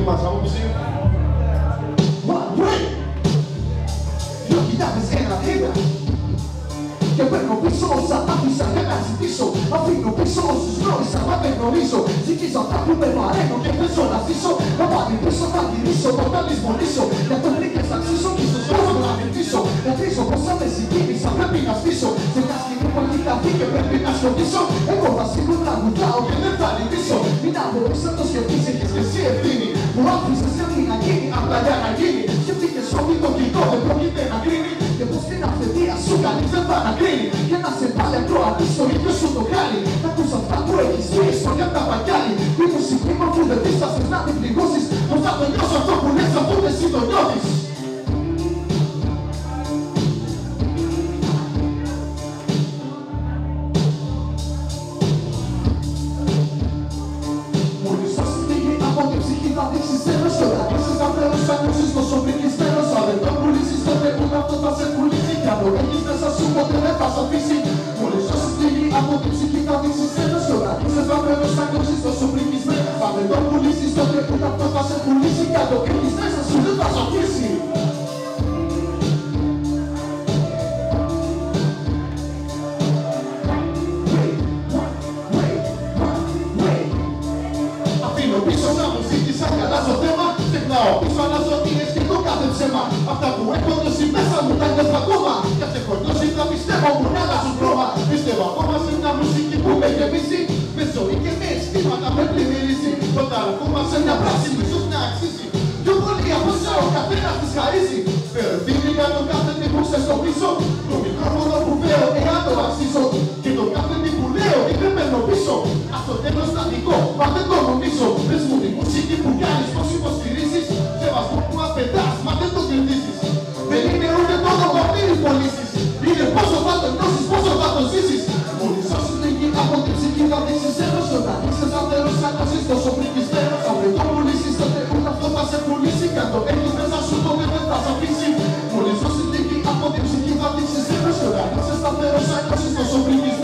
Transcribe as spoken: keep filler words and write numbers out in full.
μας άποψη. δύο χιλιάδες ένα και παίρνω πίσω όσα άφησα για να ζητήσω. Αφήνω πίσω όσους γνώρισα, μα δεν γνωρίζω. Ζυγίζω αυτά που με βαραίνω και παίζω να ζήσω. Να πάλι πίσω θα γυρίσω, όταν λησμονήσω. Για το νίκες θα ξύσω και στο σπάσο να μυρτήσω. Να τρίσω πως αν δεν συγκίνησα πρέπει να στήσω. Σε μια σκηνή που έχει καθεί και πρέπει να σκοτήσω. Εγώ θα σίγω τραγουδάω και δεν θα λυπήσω. Μην αγορείς να το σκεφτείς, έχεις και εσύ ευθύνη. Μου άφησες κάτι να γίνει, απλά για να γίνει. Σκεφτήκες ότι το κοινό δεν πρόκειται να κρίνει. Και πως την αυθεντία σου κανείς δεν θα ανακρίνει. Και να σε βάλει ακροατής στο ίδιο σου το κάνει. Να ακούς αυτά που έχεις πει στο για τα παγκάλι. Η μουσική μου αφού δεν πεις θα θες να την πληγώσεις. Πως θα το νιώσω αυτό που λες αφού δεν εσύ το νιώθεις. Μόλις θα συντήγει από την ψυχή θα δείξεις τέλος. Και όταν κλείσεις να τέλος θα νιώσεις τόσο πρικισμένος. Αν δεν το πουλήσεις τότε ούτε αυτό θα σε πουλήσει. Κι αν το έχεις μέσα σου ποτέ δεν θα σ' αφήσει. Μόλις θα συντήγει από την ψυχή θα δείξεις τέλος. Και όταν κλείσεις να τέλος θα νιώσεις τόσο πρικισμένος. Αν δεν το πουλήσεις τότε ούτε αυτό θα σε πουλήσει. Κι αν το έχεις μέσα σου δεν θα σ' αφήσει. Πίσω να μου ζήτησα κι αλλάζω θέμα. Ξεχνάω πίσω αλλάζω τι είναι και το κάθε ψέμα. Αυτά που έχω νιώσει μέσα μου τα νιώθω ακόμα. Κι ας έχω νιώσει θα πιστεύω μου να αλλάζουν χρώμα. Πιστεύω ακόμα σε μια μουσική που με γεμίσει. Με ζωή και με αισθήματα με πλημμυρίζει. Όταν ακόμα σε μια πράξη ίσως να αξίζει. Πιο πολύ από εσά ο καθένας της χαρίζει. Φέρω ευθύνη για τον κάθε τι που σε στο πίσω. Το μικρόφωνο που φέρω εάν το αξίζω. Και το κάθε τι που λέω και δεν παίρνω πίσω. Ας το τέλος θα δικό, μα δεν το νομίζω. Πες μου τη μουσική που κάνεις, πώς υποστηρίζεις. Σεβασμό που μας πετάς, μα δεν το κερδίζεις. Δεν είναι ούτε το δοκοπήρι πωλήσεις. Είναι πόσο θα το νιώσεις, πόσο θα το ζήσεις. Μόλις όσοι λίγοι από την ψυχή θα δείξεις έλος. Όταν δείξεις αν τέλος θα νιώσεις τόσο πρικισμένος. Αν δεν το πουλήσεις τότε ούτε αυτό θα σε πουλήσει. Κι αν το έχεις μέσα σου τότε δεν θα σ' αφήσει. Μόλις όσοι λίγοι από την ψυχή θα δείξεις έλος. Όταν δείξεις αν τέλος θα νιώσεις τόσο πρικισμένος.